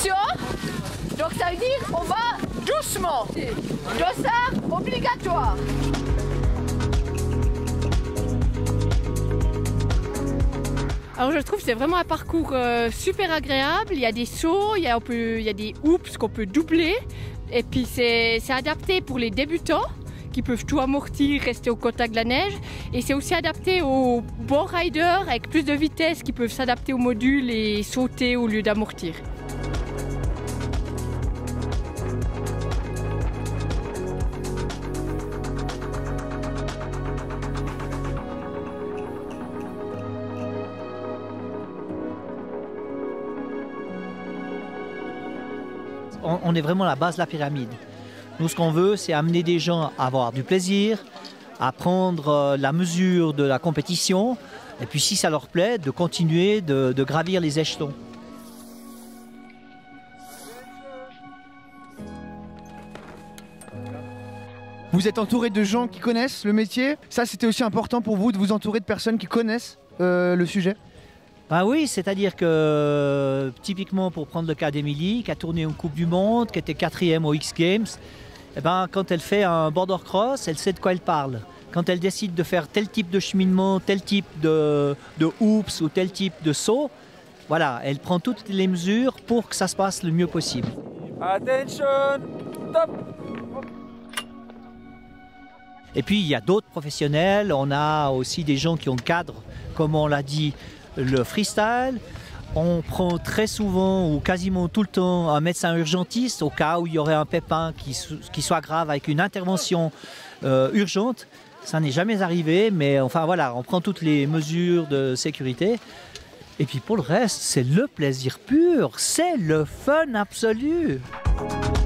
Attention. Donc ça veut dire on va doucement. Dossard obligatoire. Alors je trouve que c'est vraiment un parcours super agréable. Il y a des sauts, il y a des hoops qu'on peut doubler. Et puis c'est adapté pour les débutants qui peuvent tout amortir, rester au contact de la neige. Et c'est aussi adapté aux bons riders avec plus de vitesse qui peuvent s'adapter au module et sauter au lieu d'amortir. On est vraiment à la base de la pyramide. Nous, ce qu'on veut, c'est amener des gens à avoir du plaisir, à prendre la mesure de la compétition, et puis si ça leur plaît, de continuer de gravir les échelons. Vous êtes entouré de gens qui connaissent le métier. Ça, c'était aussi important pour vous de vous entourer de personnes qui connaissent le sujet. Ah oui, c'est-à-dire que typiquement pour prendre le cas d'Emilie, qui a tourné une Coupe du Monde, qui était 4e aux X Games, eh ben, quand elle fait un border cross, elle sait de quoi elle parle. Quand elle décide de faire tel type de cheminement, tel type de hoops ou tel type de saut, voilà, elle prend toutes les mesures pour que ça se passe le mieux possible. Attention, top. Et puis il y a d'autres professionnels, on a aussi des gens qui encadrent, comme on l'a dit, le freestyle. On prend très souvent ou quasiment tout le temps un médecin urgentiste au cas où il y aurait un pépin qui soit grave avec une intervention urgente. Ça n'est jamais arrivé, mais enfin voilà, on prend toutes les mesures de sécurité. Et puis pour le reste, c'est le plaisir pur, c'est le fun absolu.